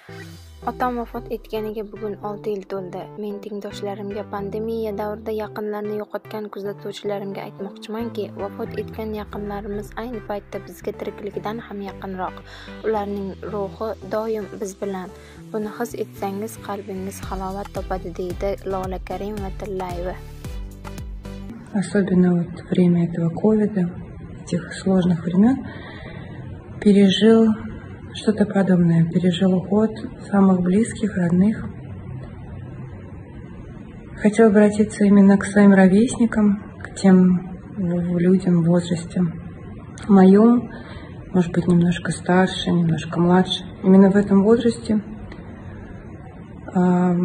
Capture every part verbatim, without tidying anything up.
Otam vafot etganiga bugun olti yil to'ldi. Men tengdoshlarimga, pandemiya davrida yaqinlarini yo'qotgan kuzatuvchilarimga aytmoqchimanki, vafot etgan yaqinlarimiz ayni paytda bizga tirikligidan ham yaqinroq. Ularning ruhi doim biz bilan. Buni his etsangiz qalbingiz halovat topadi, deydi Lola Karimova-Tillayeva. Особенно вот время этого ковида, этих сложных времен, пережил что-то подобное, пережил уход самых близких, родных. Хотел обратиться именно к своим ровесникам, к тем людям в возрасте моем, может быть, немножко старше, немножко младше. Именно в этом возрасте э,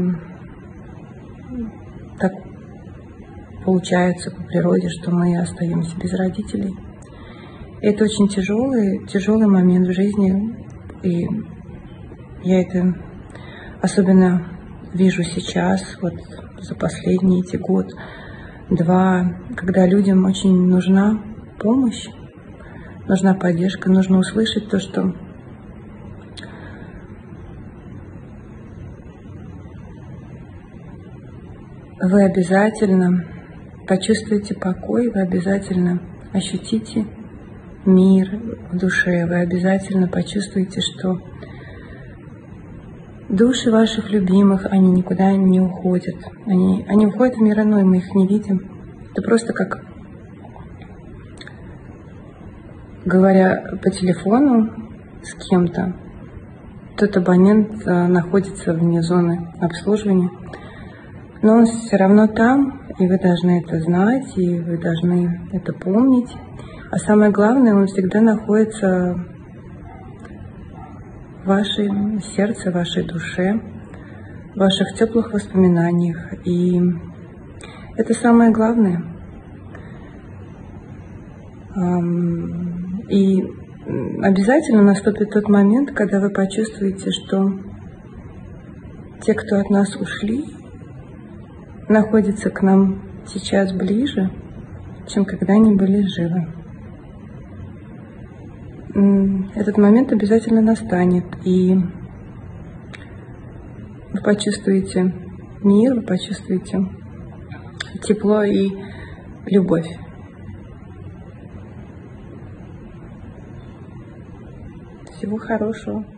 так получается по природе, что мы остаемся без родителей. И это очень тяжелый, тяжелый момент в жизни. И я это особенно вижу сейчас, вот за последние эти год-два, когда людям очень нужна помощь, нужна поддержка, нужно услышать то, что вы обязательно почувствуете покой, вы обязательно ощутите мир в душе, вы обязательно почувствуете, что души ваших любимых, они никуда не уходят. Они, они уходят в мир иной, мы их не видим. Это просто как, говоря по телефону с кем-то, тот абонент находится вне зоны обслуживания, но он все равно там, и вы должны это знать, и вы должны это помнить. А самое главное, он всегда находится в вашем сердце, в вашей душе, в ваших теплых воспоминаниях. И это самое главное. И обязательно наступит тот момент, когда вы почувствуете, что те, кто от нас ушли, находятся к нам сейчас ближе, чем когда они были живы. Этот момент обязательно настанет, и вы почувствуете мир, вы почувствуете тепло и любовь. Всего хорошего.